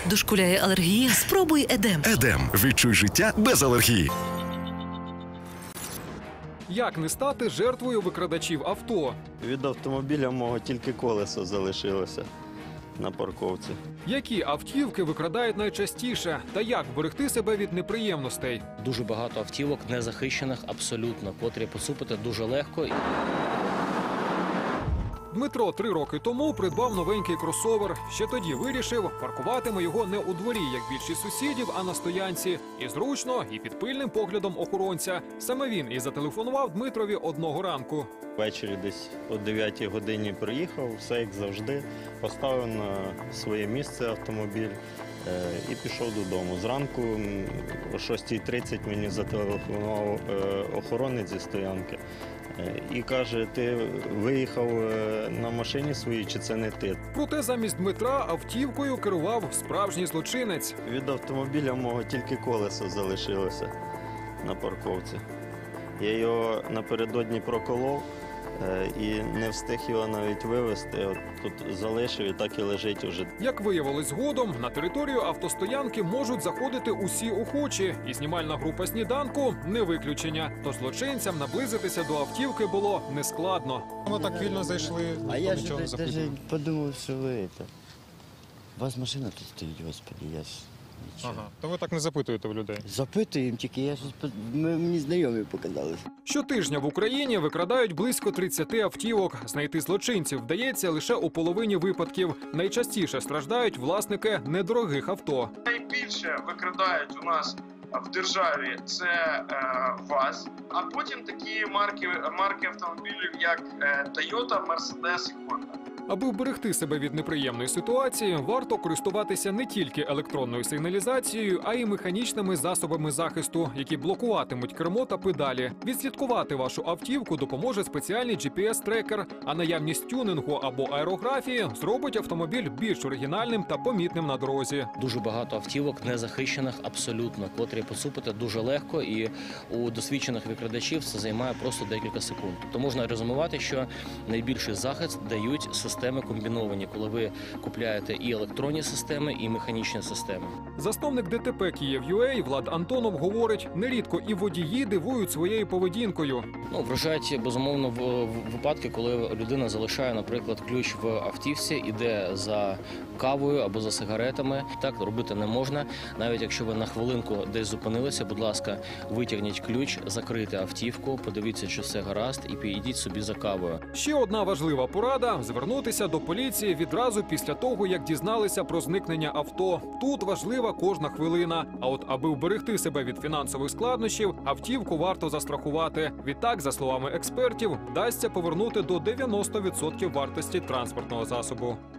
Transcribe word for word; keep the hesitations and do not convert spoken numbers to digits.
Дошкуляє алергія? Спробуй Едем. Едем. Відчуй життя без алергії. Як не стати жертвою викрадачів авто? Від автомобіля мого тільки колесо залишилося на парковці. Які автівки викрадають найчастіше? Та як вберегти себе від неприємностей? Дуже багато автівок незахищених абсолютно, котрі поцупити дуже легко. Дмитро три роки тому придбав новенький кросовер. Ще тоді вирішив, паркуватиме його не у дворі, як більшість сусідів, а на стоянці. І зручно, і під пильним поглядом охоронця. Саме він і зателефонував Дмитрові одного ранку. Ввечері десь о дев'ятій годині приїхав, все як завжди, поставив на своє місце автомобіль і пішов додому. Зранку о шостій тридцять мені зателефонував охоронець зі стоянки. І каже, ти виїхав на машині своїй, чи це не ти? Проте замість Дмитра автівкою керував справжній злочинець. Від автомобіля мого тільки колесо залишилося на парковці. Я його напередодні проколов і не встиг його навіть вивезти. От тут залишив і так і лежить уже. Як виявилось згодом, на територію автостоянки можуть заходити усі охочі. І знімальна група «Сніданку» – не виключення. Тож злочинцям наблизитися до автівки було нескладно. Ми так вільно зайшли, а я ж нічого не запитував. навіть подумав, що ви це. У вас машина тут стоїть, господи, я ж нічого. Ага, то ви так не запитуєте в людей? Запитуємо, тільки я щось, под- ми- мені знайомі показалися. Щотижня в Україні викрадають близько тридцяти автівок. Знайти злочинців вдається лише у половині випадків. Найчастіше страждають власники недорогих авто. Найбільше викрадають у нас в державі це е, ВАЗ, а потім такі марки, марки автомобілів, як е, Toyota, Mercedes і Honda. Аби вберегти себе від неприємної ситуації, варто користуватися не тільки електронною сигналізацією, а й механічними засобами захисту, які блокуватимуть кермо та педалі. Відслідкувати вашу автівку допоможе спеціальний джі пі ес-трекер, а наявність тюнингу або аерографії зробить автомобіль більш оригінальним та помітним на дорозі. Дуже багато автівок незахищених абсолютно, котрі поцупити дуже легко, і у досвідчених викрадачів це займає просто декілька секунд. Тобто можна резюмувати, що найбільший захист дають системи комбіновані, коли ви купляєте і електронні системи, і механічні системи. Засновник де те пе «Київ.ю ей» Влад Антонов говорить, нерідко і водії дивують своєю поведінкою. Ну, вражають, безумовно, в, в випадки, коли людина залишає, наприклад, ключ в автівці, іде за кавою або за сигаретами. Так робити не можна. Навіть якщо ви на хвилинку десь зупинилися, будь ласка, витягніть ключ, закрийте автівку, подивіться, чи все гаразд, і підійдіть собі за кавою. Ще одна важлива порада – звернутися до поліції відразу після того, як дізналися про зникнення авто. Тут важлива кожна хвилина. А от аби вберегти себе від фінансових складнощів, автівку варто застрахувати. Відтак, за словами експертів, вдасться повернути до дев'яноста відсотків вартості транспортного засобу.